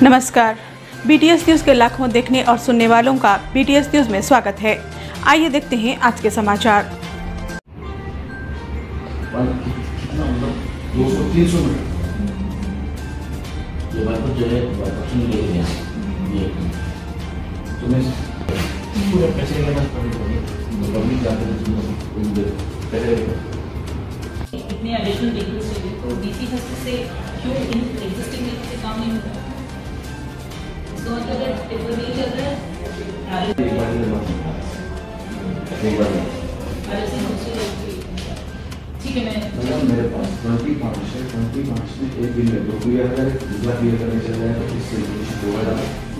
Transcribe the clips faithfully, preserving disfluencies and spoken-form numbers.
नमस्कार, BTS news के लाखों देखने और सुनने वालों का बीटीएस न्यूज़ में स्वागत है। आइए देखते हैं आज के समाचार। दो सौ तीन सौ मीटर ये बात जो है पश्चिम ले गया ये तुम्हें पूरे पैसे के पास पड़ी होगी पब्लिक जाते हैं पहले इतने एडिशनल व्हीकल्स चाहिए तो डीसी हस्ते से क्यों इन एग्जिस्टिंग व्हीकल से काम नहीं होता? इसका मतलब है टिप्पर नहीं चल रहा है एक बार एक बार ठीक है। मैं मेरे पास ट्वेंटी पाँच है ट्वेंटी पाँच में एक दिन में दो क्लियर है दूसरा क्लियर करने चल रहा है तो इससे दो हज़ार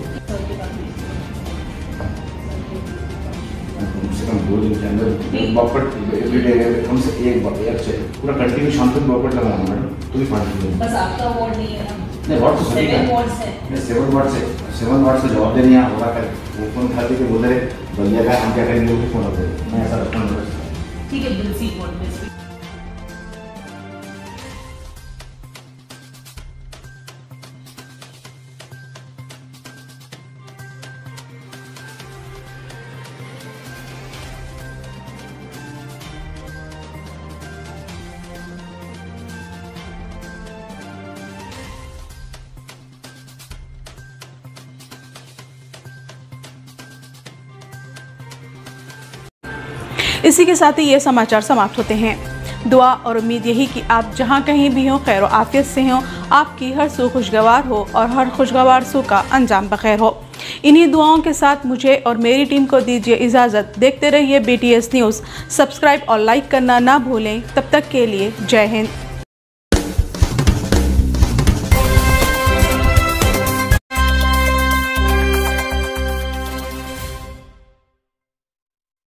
कम से कम दो दिन के अंदर बॉपट एवरीडे कम से एक एक से पूरा कंटिन्यू शाम तक बॉपट लगाना मैडम तो भी पाँच दिन बस आपका वार्ड नहीं है ना? नहीं वार्ड तो सभी सेवन वार्ड्स है। सेवन वार्ड से सेवन वार्ड से जवाब देने यहाँ होगा कर वो फोन उठाते के बोल रहे भैया का हम क्या करेंगे वो फोन होते मैं ऐसा रखना नहीं। ठीक है, दिलसी वार्ड में इसी के साथ ही ये समाचार समाप्त होते हैं। दुआ और उम्मीद यही कि आप जहां कहीं भी हो खैर आफियत से हो, आपकी हर सू खुशगवार हो और हर खुशगवार सू का अंजाम बखैर हो। इन्हीं दुआओं के साथ मुझे और मेरी टीम को दीजिए इजाज़त। देखते रहिए बीटीएस न्यूज़। सब्सक्राइब और लाइक करना ना भूलें। तब तक के लिए जय हिंद।